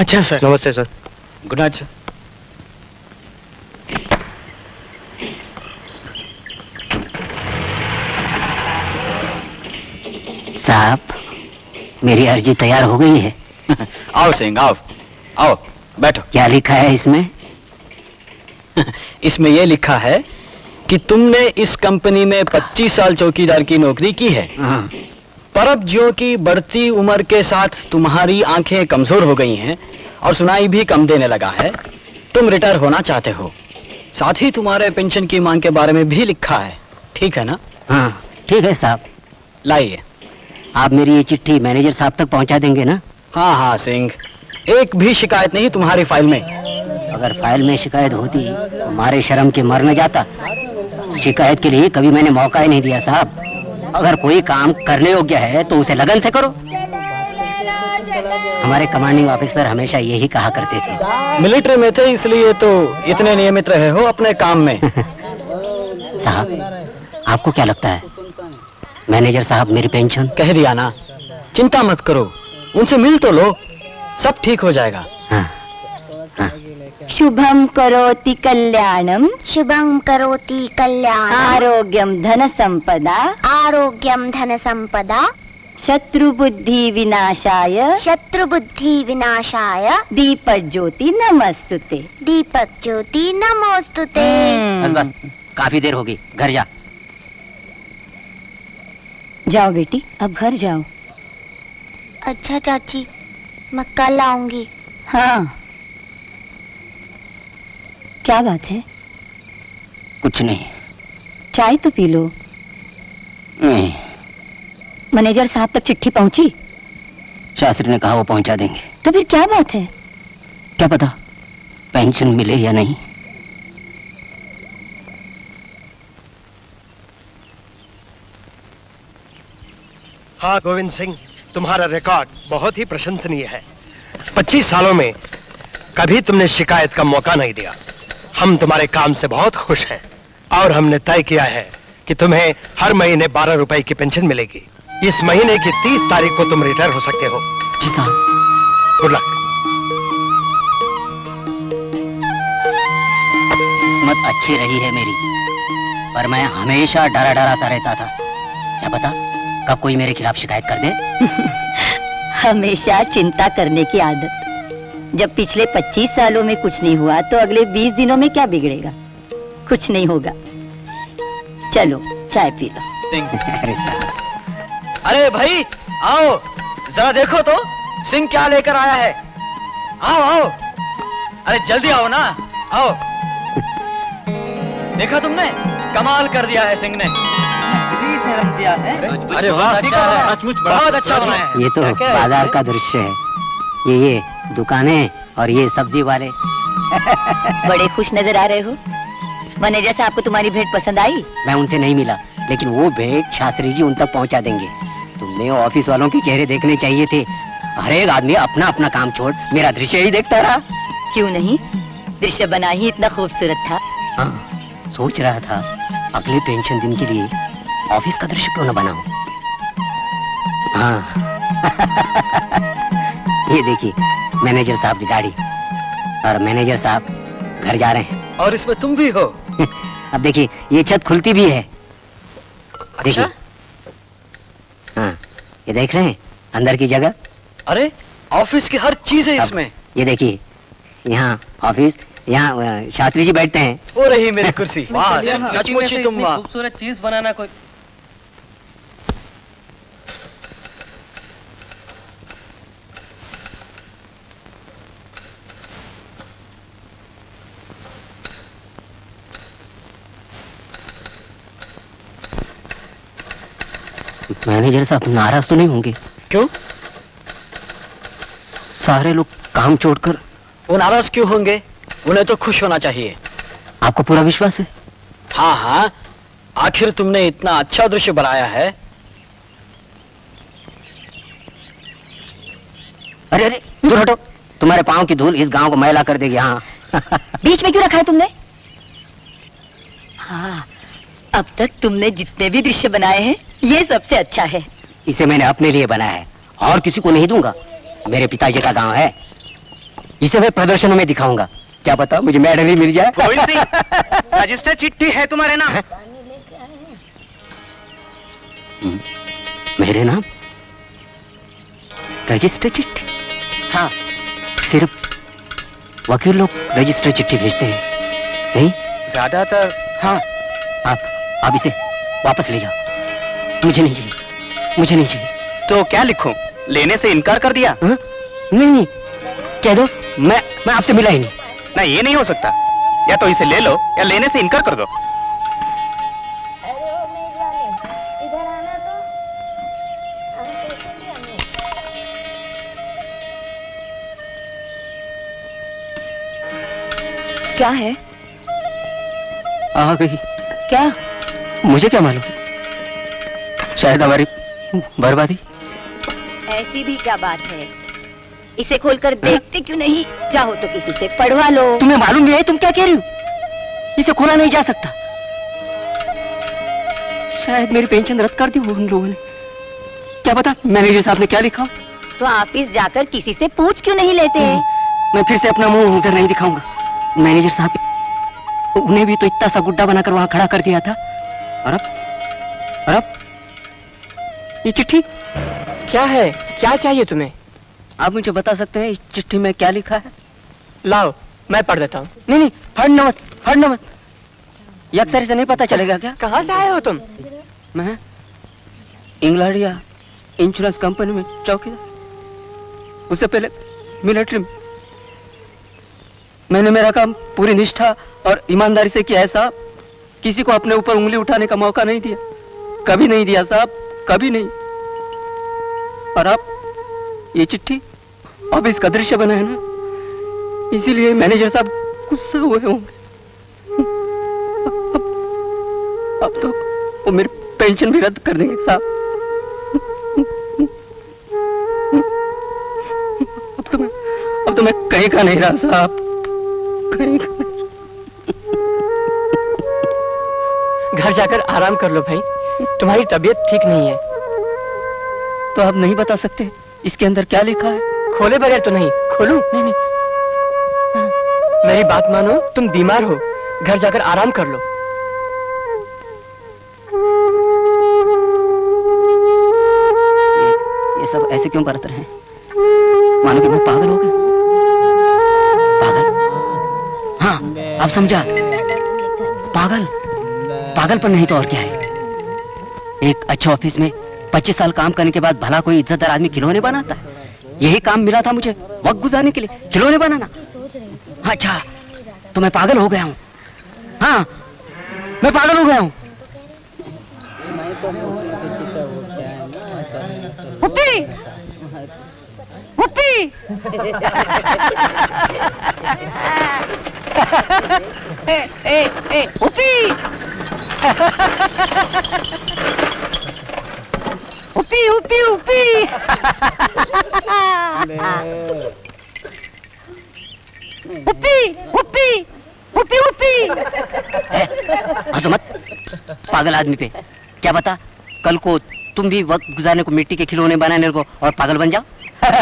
अच्छा सर। नमस्ते sir. Good night sir. साहब, मेरी अर्जी तैयार हो गई है। आओ सिंह, आओ आओ, बैठो। क्या लिखा है इसमें? इसमें यह लिखा है कि तुमने इस कंपनी में 25 साल चौकीदार की नौकरी की है, पर अब ज्यों की बढ़ती उम्र के साथ तुम्हारी आंखें कमजोर हो गई हैं और सुनाई भी कम देने लगा है, तुम रिटायर होना चाहते हो। साथ ही तुम्हारे पेंशन की मांग के बारे में भी लिखा है, ठीक है ना? हाँ ठीक है साहब। लाइए। आप मेरी ये चिट्ठी मैनेजर साहब तक पहुंचा देंगे ना? हाँ हाँ सिंह, एक भी शिकायत नहीं तुम्हारी फाइल में। अगर फाइल में शिकायत होती तो हमारे शर्म के मर न जाता। शिकायत के लिए कभी मैंने मौका ही नहीं दिया साहब। अगर कोई काम करने योग्य है तो उसे लगन से करो। हमारे कमांडिंग ऑफिसर हमेशा यही कहा करते थे। मिलिट्री में थे इसलिए तो इतने नियमित रहे हो अपने काम में। साहब, आपको क्या लगता है मैनेजर साहब मेरी पेंशन? कह दिया ना, चिंता मत करो, उनसे मिल तो लो, सब ठीक हो जाएगा। हाँ, हाँ। शुभम करोति कल्याणम, शुभम करोति कल्याणम, आरोग्यम धन संपदा, आरोग्यम धन संपदा, शत्रु बुद्धि विनाशाय, शत्रु बुद्धि विनाशाय, दीपक ज्योति नमस्तुते, दीपक ज्योति नमोस्तुते। बस बस, काफी देर होगी, घर जा। जाओ बेटी, अब घर जाओ। अच्छा चाची, मैं कल आऊंगी। हाँ, क्या बात है? कुछ नहीं। चाय तो पी लो। नहीं। मैनेजर साहब तक चिट्ठी पहुंची? शास्त्री ने कहा वो पहुंचा देंगे। तो फिर क्या बात है? क्या पता पेंशन मिले या नहीं। हाँ गोविंद सिंह, तुम्हारा रिकॉर्ड बहुत ही प्रशंसनीय है। 25 सालों में कभी तुमने शिकायत का मौका नहीं दिया। हम तुम्हारे काम से बहुत खुश हैं और हमने तय किया है कि तुम्हें हर महीने 12 रुपए की पेंशन मिलेगी। इस महीने की 30 तारीख को तुम रिटायर हो सकते हो। जी साहब। Good luck. किस्मत अच्छी रही है मेरी, पर मैं हमेशा डरा डरा सा रहता था। क्या पता कब कोई मेरे खिलाफ शिकायत कर दे। हमेशा चिंता करने की आदत। जब पिछले 25 सालों में कुछ नहीं हुआ तो अगले 20 दिनों में क्या बिगड़ेगा? कुछ नहीं होगा। चलो चाय पी लो। अरे साहब। अरे भाई आओ, जरा देखो तो सिंह क्या लेकर आया है। आओ आओ, अरे जल्दी आओ ना, आओ। देखा तुमने, कमाल कर दिया है सिंह ने। दिया है। अरे वाह, सचमुच बहुत अच्छा बनाया है। ये तो बाजार का दृश्य है। ये दुकानें और ये सब्जी वाले। बड़े खुश नजर आ रहे हो। मैनेजर साहब को तुम्हारी भेंट पसंद आई? मैं उनसे नहीं मिला, लेकिन वो भेंट शास्त्री जी उन तक पहुंचा देंगे। तुमने ऑफिस वालों के चेहरे देखने चाहिए थे। हर एक आदमी अपना अपना काम छोड़ मेरा दृश्य ही देखता रहा। क्यों नहीं, दृश्य बना ही इतना खूबसूरत था। हाँ, सोच रहा था अगले पेंशन दिन के लिए ऑफिस का दृश्य क्यों न बनाऊं। हाँ। ये देखिए मैनेजर साहब की गाड़ी, और मैनेजर साहब घर जा रहे हैं। और इसमें तुम भी हो। अब देखिए ये छत खुलती भी है। देखिए। हाँ, ये देख रहे हैं अंदर की जगह। अरे ऑफिस की हर चीज है इसमें। ये देखिए, यहाँ ऑफिस, यहाँ शास्त्री जी बैठते हैं। वो रही मेरी कुर्सी। वाह, सचमुच ही तुम खूबसूरत चीज बनाना कोई। मैनेजर साहब नाराज तो नहीं होंगे? क्यों? सारे लोग काम छोड़कर। वो नाराज क्यों होंगे? उन्हें तो खुश होना चाहिए। आपको पूरा विश्वास है? हाँ हाँ, आखिर तुमने इतना अच्छा दृश्य बनाया है। अरे अरे दूर हटो, तुम्हारे पांव की धूल इस गांव को मैला कर देगी। हाँ। बीच में क्यों रखा है तुमने? हाँ, अब तक तुमने जितने भी दृश्य बनाए हैं ये सबसे अच्छा है। इसे मैंने अपने लिए बनाया है और किसी को नहीं दूंगा। मेरे पिताजी का गांव है। इसे मैं प्रदर्शनों में दिखाऊंगा, क्या पता मुझे मेडल ही मिल जाए। गोविंद सिंह, रजिस्टर चिट्ठी है तुम्हारे नाम? मेरे नाम रजिस्टर चिट्ठी? हाँ। सिर्फ वकील लोग रजिस्टर चिट्ठी भेजते हैं, नहीं? ज्यादातर हाँ। आप इसे वापस ले जाओ, मुझे नहीं चाहिए, मुझे नहीं चाहिए। तो क्या लिखूं? लेने से इनकार कर दिया? नहीं, कह दो मैं आपसे मिला ही नहीं। नहीं, ये नहीं हो सकता। या तो इसे ले लो या लेने से इनकार कर दो। क्या है? आ गई। क्या? मुझे क्या मालूम, शायद हमारी बर्बादी। ऐसी भी क्या बात है? इसे खोलकर देखते क्यों नहीं? चाहो तो किसी से पढ़वा लो। तुम्हें मालूम भी है तुम क्या कह रही हो? इसे खोला नहीं जा सकता। शायद मेरी पेंशन रद्द कर दी हो उन लोगों ने, क्या पता मैनेजर साहब ने क्या लिखा। तो ऑफिस जाकर किसी से पूछ क्यों नहीं लेते? मैं फिर से अपना मुंह उधर नहीं दिखाऊंगा। मैनेजर साहब, उन्हें भी तो इतना सा गुड्डा बनाकर वहां खड़ा कर दिया था। और अब ये चिट्ठी क्या है? क्या चाहिए तुम्हें? आप मुझे बता सकते हैं इस चिट्ठी में क्या लिखा है? लाओ, मैं पढ़ देता हूँ। नहीं, फड़ना मत। ये अक्सर से नहीं पता चलेगा क्या? कहाँ से आए हो तुम? मैं इंग्लैंड या इंश्योरेंस कंपनी में चौकीदार, उससे पहले मिलिट्री में। मैंने मेरा काम पूरी निष्ठा और ईमानदारी से किया है साहब। किसी को अपने ऊपर उंगली उठाने का मौका नहीं दिया, कभी नहीं दिया साहब, कभी नहीं। और अब ये चिट्ठी, अब इसका दृश्य बना है ना, इसीलिए मैनेजर साहब गुस्सा हुए होंगे। अब तो वो मेरी पेंशन भी रद्द कर देंगे साहब। अब तो मैं कहीं का नहीं रहा साहब, कहीं का। घर जाकर आराम कर लो भाई, तुम्हारी तबीयत ठीक नहीं है। तो आप नहीं बता सकते इसके अंदर क्या लिखा है? खोले बगैर तो नहीं। खोलूं? नहीं। मेरी बात मानो, तुम बीमार हो, घर जाकर आराम कर लो। ये सब ऐसे क्यों करते रहे? मानो कि मैं पागल हो गया। पागल? हाँ, अब समझा। पागल पर नहीं तो और क्या है। एक अच्छे ऑफिस में 25 साल काम करने के बाद भला कोई इज्जतदार आदमी खिलौने बनाता है? यही काम मिला था मुझे वक्त गुजारने के लिए, खिलौने बनाना। अच्छा, तो मैं पागल हो गया हूँ। हाँ, मैं पागल हो गया हूँ। हुप्पी! हुप्पी! हुप्पी! हुप्पी, हुप्पी, हुप्पी! हुप्पी, हुप्पी, हुप्पी, हुप्पी! हंसो मत पागल आदमी पे। क्या बता कल को तुम भी वक्त गुजारने को, मिट्टी के खिलौने बनाने को और पागल बन जाओ।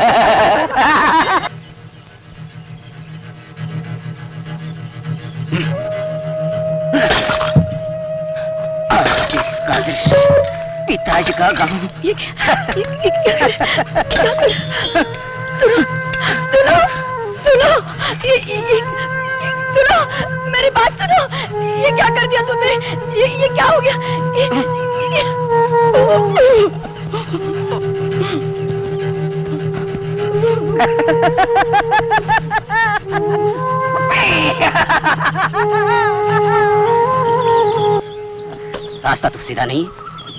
इसका दृश्य, पिताजी का गाँव। सुनो, सुनो, मेरी बात सुनो। ये क्या कर दिया तुमने? ये क्या हो गया? रास्ता तो सीधा नहीं।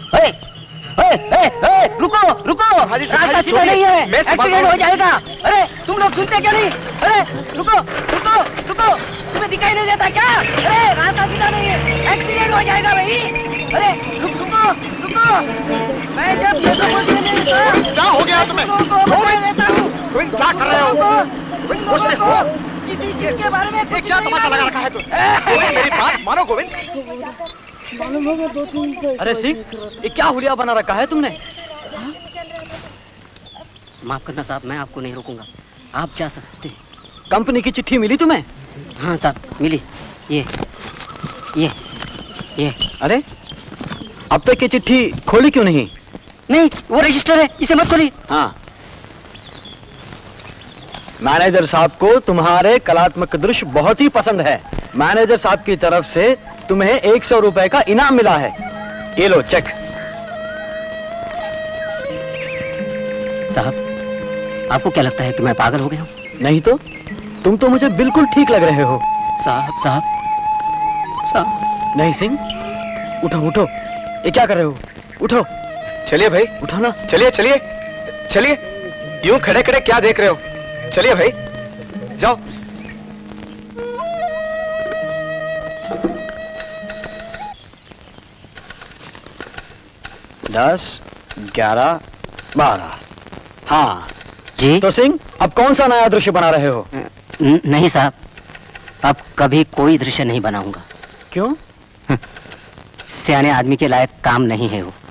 रुको, रास्ता सीधा नहीं है, एक्सीडेंट हो जाएगा। अरे तुम लोग सुनते क्यों नहीं? अरे रुको, तुम्हें दिखाई नहीं देता क्या? अरे रास्ता सीधा नहीं है, एक्सीडेंट हो जाएगा भाई। अरे रुको, मैं जब क्या हो गया तुम्हें? गोविंद, क्या कर रहे हो? गोविंद, होश में हो? किसी चीज के बारे में ये क्या तमाशा लगा रखा है तुम? गोविंद, मेरी बात मानो गोविंद। अरे सिंह, ये क्या हुलिया बना रखा है तुमने? माफ करना साहब, मैं आपको नहीं रोकूंगा, आप जा सकते हैं। कंपनी की चिट्ठी मिली तुम्हें? हाँ साहब मिली। ये अरे अब तक ये चिट्ठी खोली क्यों नहीं? नहीं, वो रजिस्टर है, इसे मत खोलिए। हाँ, मैनेजर साहब को तुम्हारे कलात्मक दृश्य बहुत ही पसंद है। मैनेजर साहब की तरफ से तुम्हें 100 रुपए का इनाम मिला है। ये लो चेक। साहब, आपको क्या लगता है कि मैं पागल हो गया हूँ? नहीं तो, तुम तो मुझे बिल्कुल ठीक लग रहे हो। साहब नहीं सिंह, उठो उठो, ये क्या कर रहे हो? उठो। चलिए भाई, उठो ना। चलिए चलिए चलिए, यूं खड़े खड़े क्या देख रहे हो? चलिए भाई, जाओ। दस, 11, 12। हाँ जी। तो सिंह, अब कौन सा नया दृश्य बना रहे हो? नहीं साहब, अब कभी कोई दृश्य नहीं बनाऊंगा। क्यों? सियाने आदमी के लायक काम नहीं है वो।